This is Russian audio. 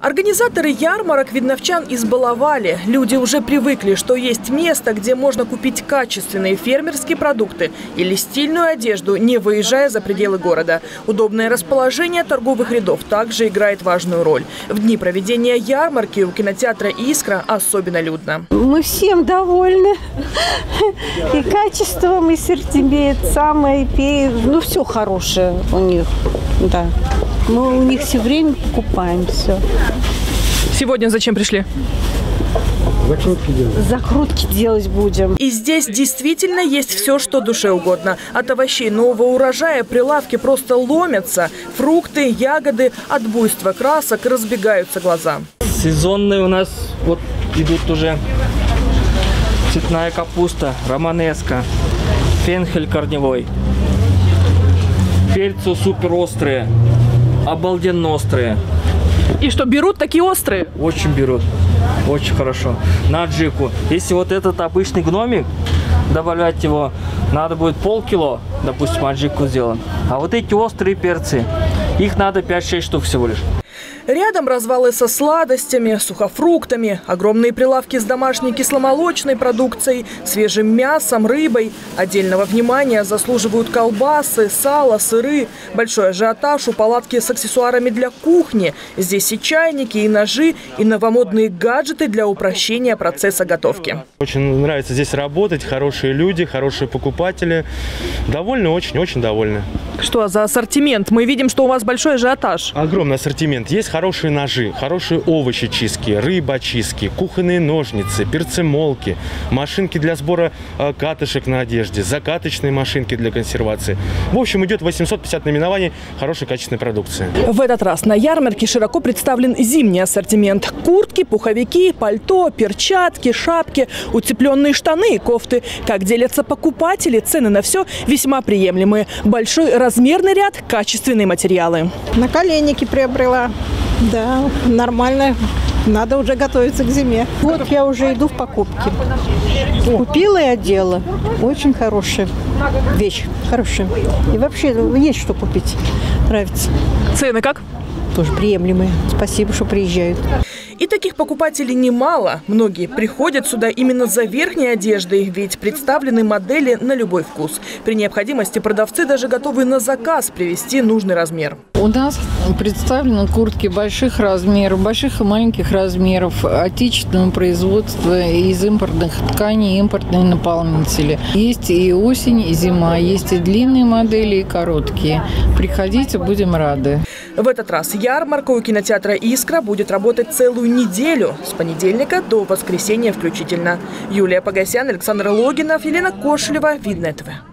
Организаторы ярмарок видновчан избаловали. Люди уже привыкли, что есть место, где можно купить качественные фермерские продукты или стильную одежду, не выезжая за пределы города. Удобное расположение торговых рядов также играет важную роль. В дни проведения ярмарки у кинотеатра «Искра» особенно людно. Мы всем довольны. И качеством, и ассортиментом, и все хорошее у них. Да. Мы у них все время покупаем все. Сегодня зачем пришли? Закрутки делать будем. И здесь действительно есть все, что душе угодно. От овощей нового урожая прилавки просто ломятся. Фрукты, ягоды, от буйства красок разбегаются глаза. Сезонные у нас вот идут уже цветная капуста, романеска, фенхель корневой. Перцы супер острые, обалденно острые. И что, берут такие острые? Очень берут, очень хорошо. На аджику. Если вот этот обычный гномик, добавлять его, надо будет полкило, допустим, аджику сделан. А вот эти острые перцы, их надо 5-6 штук всего лишь. Рядом развалы со сладостями, сухофруктами, огромные прилавки с домашней кисломолочной продукцией, свежим мясом, рыбой. Отдельного внимания заслуживают колбасы, сало, сыры. Большой ажиотаж у палатки с аксессуарами для кухни. Здесь и чайники, и ножи, и новомодные гаджеты для упрощения процесса готовки. Очень нравится здесь работать, хорошие люди, хорошие покупатели. Довольны, очень довольны. Что за ассортимент? Мы видим, что у вас большой ажиотаж. Огромный ассортимент. Есть хорошие ножи, хорошие овощи чистки, рыба чистки, кухонные ножницы, перцемолки, машинки для сбора катышек на одежде, закаточные машинки для консервации. В общем, идет 850 наименований хорошей качественной продукции. В этот раз на ярмарке широко представлен зимний ассортимент. Куртки, пуховики, пальто, перчатки, шапки, утепленные штаны и кофты. Как делятся покупатели, цены на все весьма приемлемые. Большой размерный ряд, качественные материалы. Наколенники приобрела. Да, нормально. Надо уже готовиться к зиме. Вот я уже иду в покупки. Купила и одела. Очень хорошая вещь. Хорошая. И вообще есть что купить. Нравится. Цены как? Тоже приемлемые. Спасибо, что приезжают. И таких покупателей немало. Многие приходят сюда именно за верхней одеждой, ведь представлены модели на любой вкус. При необходимости продавцы даже готовы на заказ привезти нужный размер. У нас представлены куртки больших размеров, больших и маленьких размеров, отечественного производства, из импортных тканей, импортные наполнители. Есть и осень, и зима, есть и длинные модели, и короткие. Приходите, будем рады. В этот раз ярмарка у кинотеатра «Искра» будет работать целую неделю, с понедельника до воскресенья включительно. Юлия Погосян, Александр Логинов, Елена Кошелева, Видное ТВ.